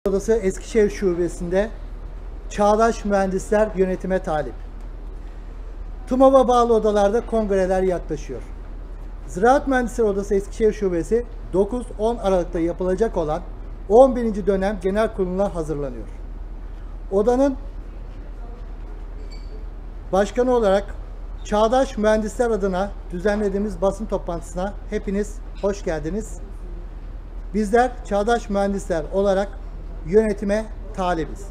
Odası Eskişehir Şubesi'nde Çağdaş Mühendisler yönetime talip. TUMOV'a bağlı odalarda kongreler yaklaşıyor. Ziraat Mühendisleri Odası Eskişehir Şubesi 9-10 Aralık'ta yapılacak olan 11. dönem genel kuruluna hazırlanıyor. Odanın başkanı olarak Çağdaş Mühendisler adına düzenlediğimiz basın toplantısına hepiniz hoş geldiniz. Bizler Çağdaş Mühendisler olarak yönetime talibiz.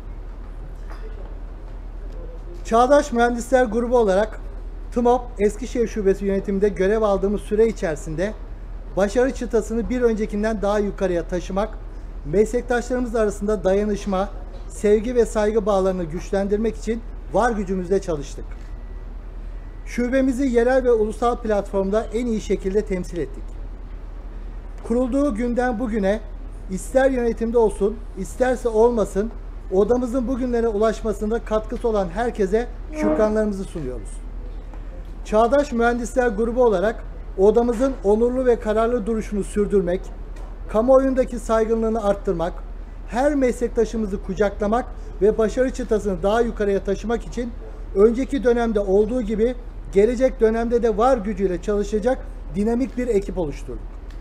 Çağdaş Mühendisler grubu olarak TUMOV Eskişehir Şubesi yönetiminde görev aldığımız süre içerisinde başarı çıtasını bir öncekinden daha yukarıya taşımak, meslektaşlarımız arasında dayanışma, sevgi ve saygı bağlarını güçlendirmek için var gücümüzle çalıştık. Şubemizi yerel ve ulusal platformda en iyi şekilde temsil ettik. Kurulduğu günden bugüne ister yönetimde olsun, isterse olmasın, odamızın bugünlere ulaşmasında katkısı olan herkese şükranlarımızı sunuyoruz. Çağdaş Mühendisler grubu olarak odamızın onurlu ve kararlı duruşunu sürdürmek, kamuoyundaki saygınlığını arttırmak, her meslektaşımızı kucaklamak ve başarı çıtasını daha yukarıya taşımak için önceki dönemde olduğu gibi gelecek dönemde de var gücüyle çalışacak dinamik bir ekip oluşturduk.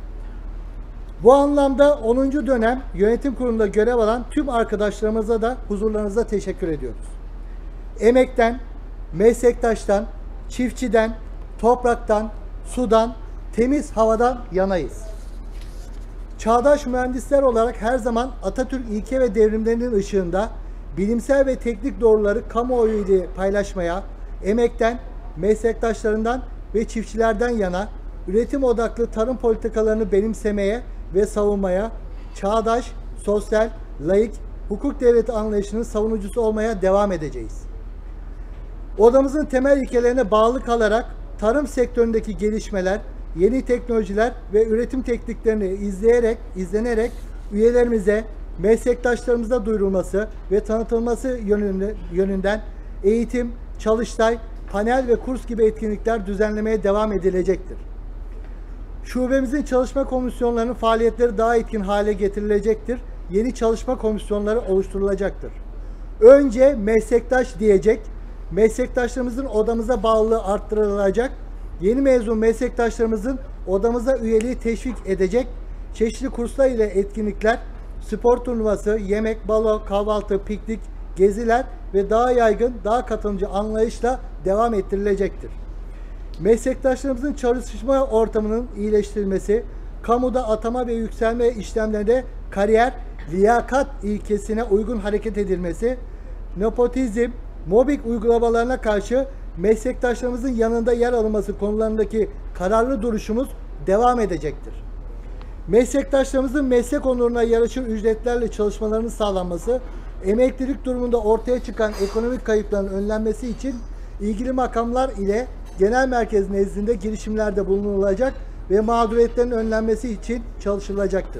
Bu anlamda 10. dönem yönetim kurulunda görev alan tüm arkadaşlarımıza da huzurlarınıza teşekkür ediyoruz. Emekten, meslektaştan, çiftçiden, topraktan, sudan, temiz havadan yanayız. Çağdaş mühendisler olarak her zaman Atatürk ilke ve devrimlerinin ışığında bilimsel ve teknik doğruları kamuoyu ile paylaşmaya, emekten, meslektaşlarından ve çiftçilerden yana üretim odaklı tarım politikalarını benimsemeye ve savunmaya, çağdaş, sosyal, laik, hukuk devleti anlayışının savunucusu olmaya devam edeceğiz. Odamızın temel ilkelerine bağlı kalarak tarım sektöründeki gelişmeler, yeni teknolojiler ve üretim tekniklerini izlenerek üyelerimize, meslektaşlarımıza duyurulması ve tanıtılması yönünden eğitim, çalıştay, panel ve kurs gibi etkinlikler düzenlemeye devam edilecektir. Şubemizin çalışma komisyonlarının faaliyetleri daha etkin hale getirilecektir. Yeni çalışma komisyonları oluşturulacaktır. Önce meslektaş diyecek, meslektaşlarımızın odamıza bağlılığı arttırılacak, yeni mezun meslektaşlarımızın odamıza üyeliği teşvik edecek, çeşitli kurslar ile etkinlikler, spor turnuvası, yemek, balo, kahvaltı, piknik, geziler ve daha yaygın, daha katılımcı anlayışla devam ettirilecektir. Meslektaşlarımızın çalışma ortamının iyileştirilmesi, kamuda atama ve yükselme işlemlerinde kariyer, liyakat ilkesine uygun hareket edilmesi, nepotizm, mobbing uygulamalarına karşı meslektaşlarımızın yanında yer alınması konularındaki kararlı duruşumuz devam edecektir. Meslektaşlarımızın meslek onuruna yaraşır ücretlerle çalışmalarının sağlanması, emeklilik durumunda ortaya çıkan ekonomik kayıpların önlenmesi için ilgili makamlar ile genel merkez nezdinde girişimlerde bulunulacak ve mağduriyetlerin önlenmesi için çalışılacaktır.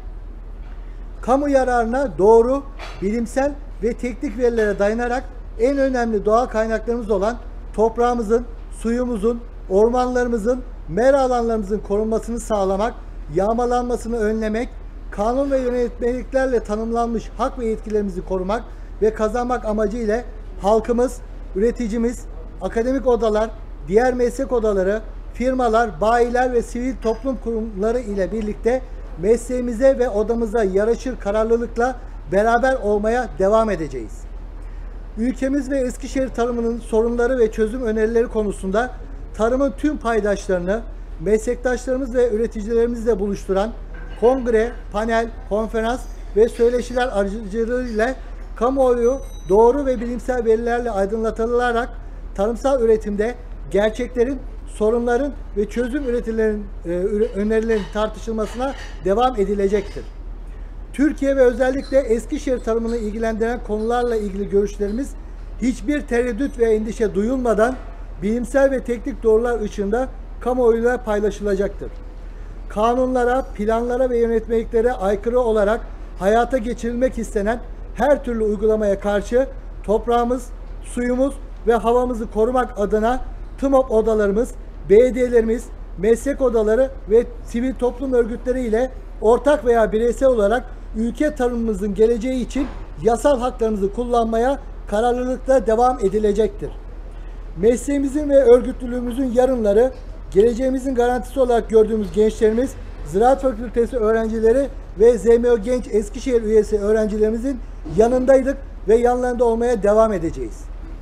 Kamu yararına doğru, bilimsel ve teknik verilere dayanarak en önemli doğal kaynaklarımız olan toprağımızın, suyumuzun, ormanlarımızın, mera alanlarımızın korunmasını sağlamak, yağmalanmasını önlemek, kanun ve yönetmeliklerle tanımlanmış hak ve yetkilerimizi korumak ve kazanmak amacıyla halkımız, üreticimiz, akademik odalar, diğer meslek odaları, firmalar, bayiler ve sivil toplum kurumları ile birlikte mesleğimize ve odamıza yaraşır kararlılıkla beraber olmaya devam edeceğiz. Ülkemiz ve Eskişehir tarımının sorunları ve çözüm önerileri konusunda tarımın tüm paydaşlarını meslektaşlarımız ve üreticilerimizle buluşturan kongre, panel, konferans ve söyleşiler aracılığıyla kamuoyu doğru ve bilimsel verilerle aydınlatılarak tarımsal üretimde gerçeklerin, sorunların ve çözüm önerilerin tartışılmasına devam edilecektir. Türkiye ve özellikle Eskişehir tarımını ilgilendiren konularla ilgili görüşlerimiz hiçbir tereddüt ve endişe duyulmadan bilimsel ve teknik doğrular ışığında kamuoyuyla paylaşılacaktır. Kanunlara, planlara ve yönetmeliklere aykırı olarak hayata geçirilmek istenen her türlü uygulamaya karşı toprağımız, suyumuz ve havamızı korumak adına TUMOV odalarımız, belediyelerimiz, meslek odaları ve sivil toplum örgütleri ile ortak veya bireysel olarak ülke tarımımızın geleceği için yasal haklarımızı kullanmaya kararlılıkla devam edilecektir. Mesleğimizin ve örgütlülüğümüzün yarınları, geleceğimizin garantisi olarak gördüğümüz gençlerimiz, Ziraat Fakültesi öğrencileri ve ZMO Genç Eskişehir üyesi öğrencilerimizin yanındaydık ve yanlarında olmaya devam edeceğiz.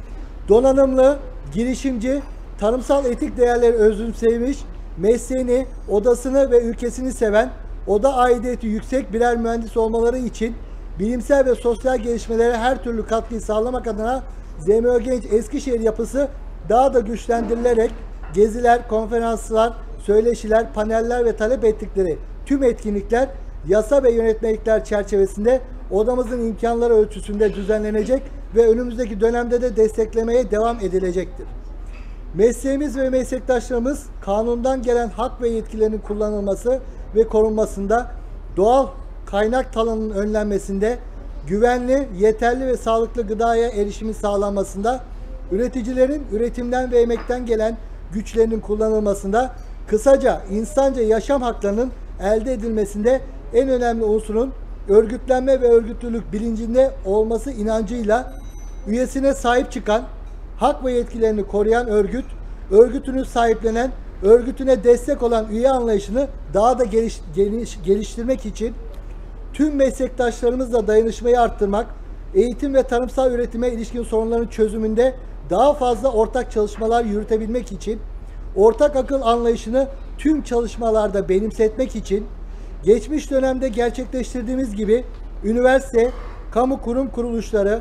Donanımlı, girişimci, tarımsal etik değerleri özümsemiş, mesleğini, odasını ve ülkesini seven, oda aidiyeti yüksek birer mühendis olmaları için bilimsel ve sosyal gelişmelere her türlü katkıyı sağlamak adına ZMO Genç Eskişehir yapısı daha da güçlendirilerek geziler, konferanslar, söyleşiler, paneller ve talep ettikleri tüm etkinlikler yasa ve yönetmelikler çerçevesinde odamızın imkanları ölçüsünde düzenlenecek ve önümüzdeki dönemde de desteklemeye devam edilecektir. Mesleğimiz ve meslektaşlarımız kanundan gelen hak ve yetkilerinin kullanılması ve korunmasında, doğal kaynak talanının önlenmesinde, güvenli, yeterli ve sağlıklı gıdaya erişimin sağlanmasında, üreticilerin üretimden ve emekten gelen güçlerinin kullanılmasında, kısaca insanca yaşam haklarının elde edilmesinde en önemli unsurun örgütlenme ve örgütlülük bilincinde olması inancıyla üyesine sahip çıkan, hak ve yetkilerini koruyan örgüt, örgütünü sahiplenen, örgütüne destek olan üye anlayışını daha da geliştirmek için tüm meslektaşlarımızla dayanışmayı arttırmak, eğitim ve tarımsal üretime ilişkin sorunların çözümünde daha fazla ortak çalışmalar yürütebilmek için, ortak akıl anlayışını tüm çalışmalarda benimsetmek için, geçmiş dönemde gerçekleştirdiğimiz gibi üniversite, kamu kurum kuruluşları,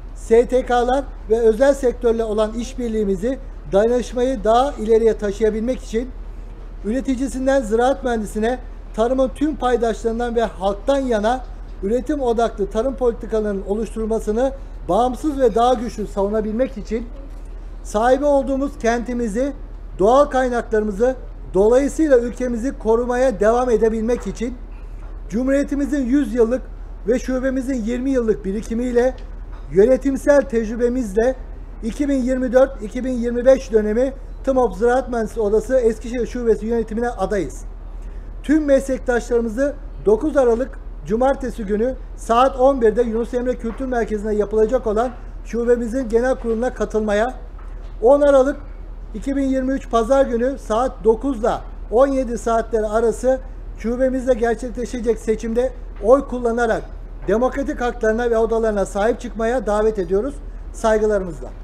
STK'lar ve özel sektörle olan işbirliğimizi, dayanışmayı daha ileriye taşıyabilmek için üreticisinden ziraat mühendisine, tarımın tüm paydaşlarından ve halktan yana üretim odaklı tarım politikalarının oluşturulmasını bağımsız ve daha güçlü savunabilmek için sahibi olduğumuz kentimizi, doğal kaynaklarımızı, dolayısıyla ülkemizi korumaya devam edebilmek için Cumhuriyetimizin 100 yıllık ve şubemizin 20 yıllık birikimiyle, yönetimsel tecrübemizle 2024-2025 dönemi TMOP Ziraat Mühendisliği Odası Eskişehir Şubesi yönetimine adayız. Tüm meslektaşlarımızı 9 Aralık Cumartesi günü saat 11'de Yunus Emre Kültür Merkezi'nde yapılacak olan şubemizin genel kuruluna katılmaya, 10 Aralık 2023 Pazar günü saat 9'da 17 saatleri arası şubemizde gerçekleşecek seçimde oy kullanarak demokratik haklarına ve odalarına sahip çıkmaya davet ediyoruz. Saygılarımızla.